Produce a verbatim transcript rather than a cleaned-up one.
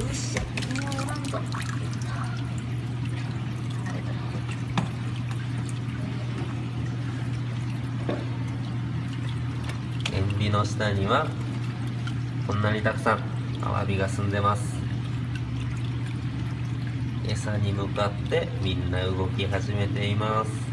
っしゃ、もうおらんぞ。 塩ビの下にはこんなにたくさんアワビが住んでます。餌に向かってみんな動き始めています。